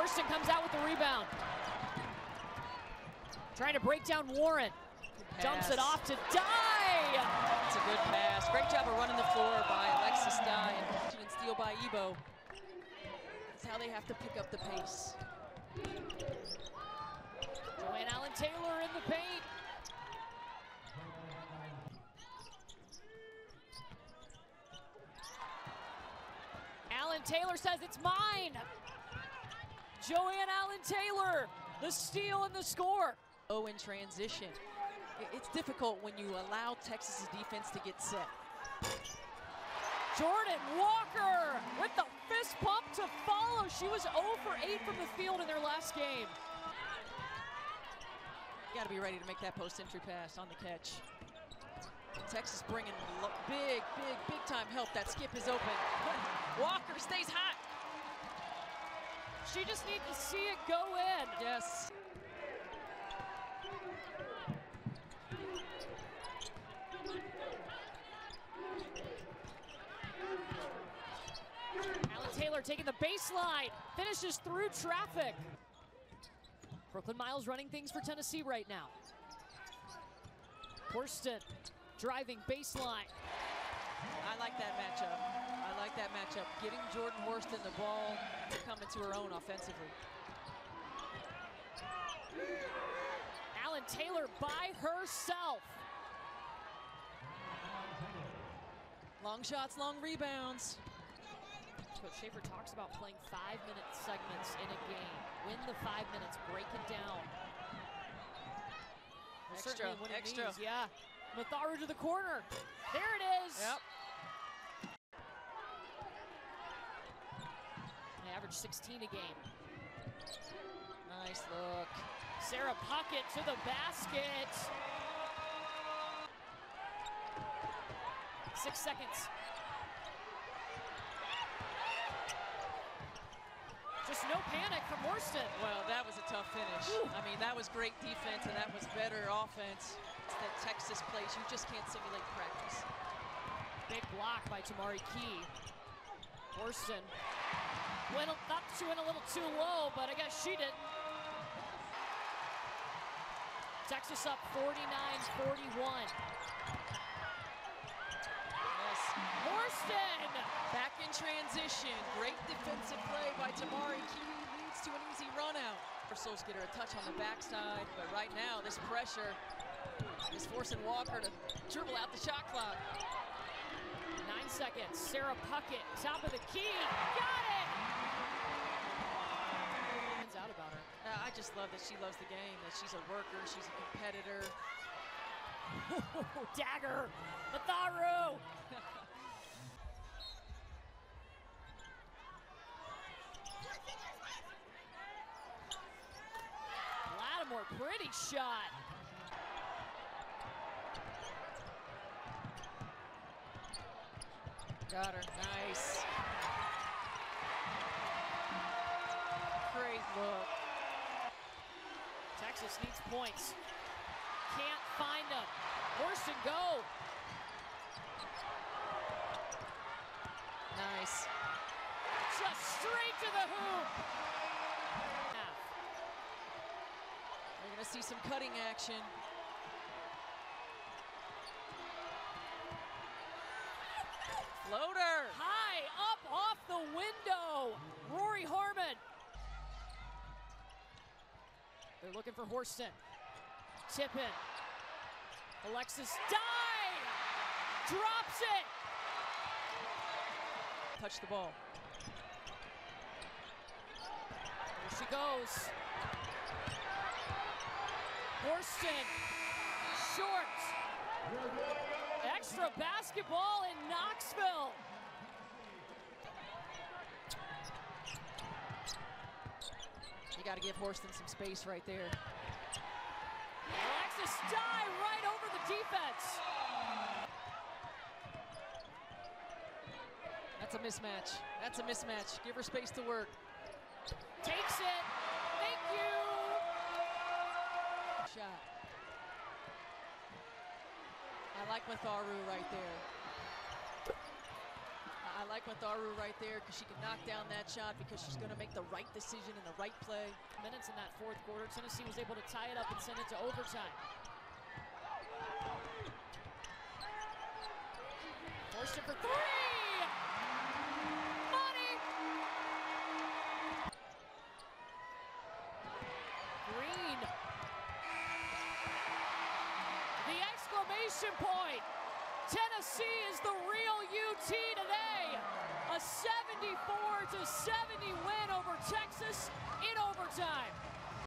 Horston comes out with the rebound. Trying to break down Warren. Dumps it off to Dye. That's a good pass. Great job of running the floor by Alexis Dye and steal by Ebo. That's how they have to pick up the pace. Joanne Allen-Taylor in the paint. Allen-Taylor says it's mine. Joanne Allen-Taylor, the steal and the score. Oh, in transition. It's difficult when you allow Texas's defense to get set. Jordan Walker with the fist pump to follow. She was 0 for 8 from the field in their last game. You got to be ready to make that post-entry pass on the catch. Texas bringing big time help. That skip is open. Walker stays hot. She just needs to see it go in. Yes. Allen-Taylor taking the baseline, finishes through traffic. Brooklyn Miles running things for Tennessee right now. Horston driving baseline. I like that matchup. I like that matchup. Getting Jordan Horston the ball, coming to her own offensively. Allen-Taylor by herself. Long shots, long rebounds. Coach Schaefer talks about playing 5-minute segments in a game. Win the 5 minutes, break it down. That's Extra. Means, yeah. Matharu to the corner. There it is. Yep. They average 16 a game. Nice look. Sarah Puckett to the basket. 6 seconds. Just no panic from Horston. Well, that was a tough finish. Whew. I mean, that was great defense and that was better offense. It's that Texas plays. You just can't simulate practice. Big block by Tamari Key. Horston thought she went a little too low, but I guess she didn't. Texas up 49-41. Yes. Horston! Back in transition. Great defensive play by Tamari Key leads to an easy run out. Souls get her a touch on the backside, but right now this pressure is forcing Walker to dribble out the shot clock. 9 seconds. Sarah Puckett, top of the key. Got it! Hands out about her. I just love that she loves the game, that she's a worker, she's a competitor. Dagger! Matharu! Lattimore, pretty shot. Got her, nice. Great look. Texas needs points. Can't find them. Horston, go. Nice. Just straight to the hoop. We're gonna see some cutting action. Floater. High up off the window. Rory Harmon. They're looking for Horston. Tippin. Alexis Dye. Drops it. Touch the ball. Here she goes. Horston. Short. Extra basketball in Knoxville. You got to give Horston some space right there. Alexis Dye right over the defense. That's a mismatch. That's a mismatch. Give her space to work. Takes it. Thank you. Shot. I like Matharu right there. I I like Matharu right there because she can knock down that shot because she's going to make the right decision in the right play. Minutes in that fourth quarter. Tennessee was able to tie it up and send it to overtime. Forced it for three! Money! Green. The exclamation point! Tennessee is the real UT today. A 74-70 win over Texas in overtime.